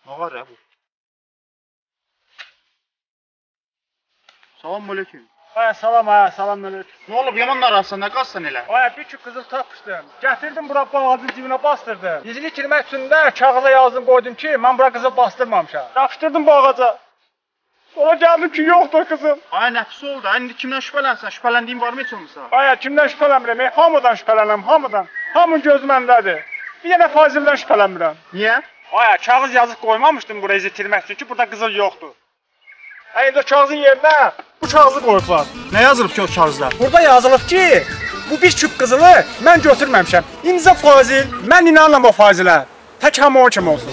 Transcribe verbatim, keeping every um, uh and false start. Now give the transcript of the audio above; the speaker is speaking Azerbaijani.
Ağar ya bu. Salam aleyküm. Ay salam, ay salam aleyküm. Ne olub yaman arasında nə qalsan elə? Ay bir küp qızıl tapmışdım. Gətirdim bura bağızın cibinə bastırdım. Gizli kirmək üçün də kağıza yazdım qoydum ki, mən bura qızıl bastırmamışam. Yapışdırdım bu ağaca. Sonra gəldim ki, yoxdur qızıl. Ay nəfis oldu. Ay indi kimdən şübhələnsən? Şübhələndiyin varmı heç olmasa? Ay kimdən şübhələnmirəm? Hamıdan şübhələnirəm, hamıdan. Hamının gözü məndədir. Bir dənə Fazildən şübhələnmirəm. Niyə? Ay kağız yazıb qoymamışdım buraya itirmək üçün ki, burada qızıl yoxdur. Ay indi kağızın yerinə bu kağızı qoyublar. Nə yazılıb ki o kağızda? Burada yazılıb ki, bu bir küp qızılı mən götürməmişəm. İmza Fazil, mən inanıram o Fazilə. Tək hamı o kim olsun.